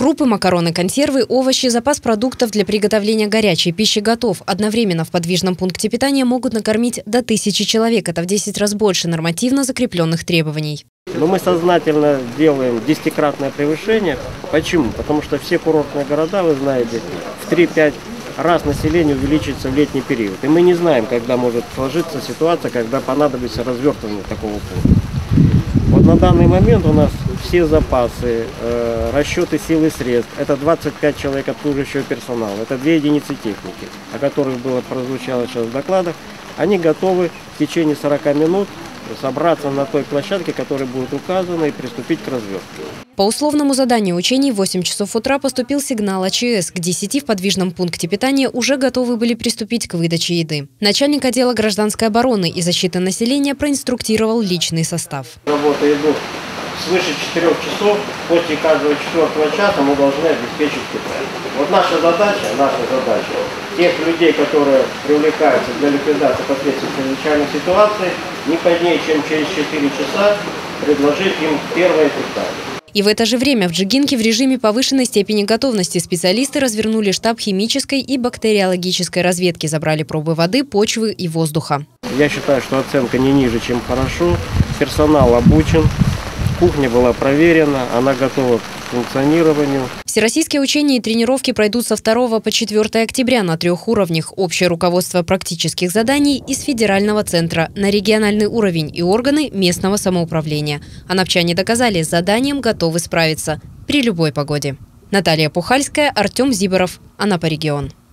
Крупы, макароны, консервы, овощи, запас продуктов для приготовления горячей пищи готов. Одновременно в подвижном пункте питания могут накормить до 1000 человек. Это в 10 раз больше нормативно закрепленных требований. Но мы сознательно делаем 10-кратное превышение. Почему? Потому что все курортные города, вы знаете, в 3-5 раз население увеличится в летний период. И мы не знаем, когда может сложиться ситуация, когда понадобится развертывание такого пункта. Вот на данный момент у нас все запасы, расчеты сил и средств, это 25 человек обслуживающего персонала, это 2 единицы техники, о которых было прозвучало сейчас в докладах, они готовы в течение 40 минут собраться на той площадке, которая будет указана, и приступить к развертке. По условному заданию учений в 8 часов утра поступил сигнал АЧС. К 10 в подвижном пункте питания уже готовы были приступить к выдаче еды. Начальник отдела гражданской обороны и защиты населения проинструктировал личный состав. Работы идут свыше 4 часов, после каждого 4 часа мы должны обеспечить питание. Вот наша задача тех людей, которые привлекаются для ликвидации последствий чрезвычайной ситуации, не позднее, чем через 4 часа предложить им первое питание. И в это же время в Джигинке в режиме повышенной степени готовности специалисты развернули штаб химической и бактериологической разведки, забрали пробы воды, почвы и воздуха. Я считаю, что оценка не ниже, чем хорошо. Персонал обучен, кухня была проверена, она готова к функционированию. Всероссийские учения и тренировки пройдут со 2 по 4 октября на 3 уровнях. Общее руководство практических заданий из федерального центра на региональный уровень и органы местного самоуправления. Анапчане доказали, с заданием готовы справиться при любой погоде. Наталья Пухальская, Артем Зиборов, Анапа регион.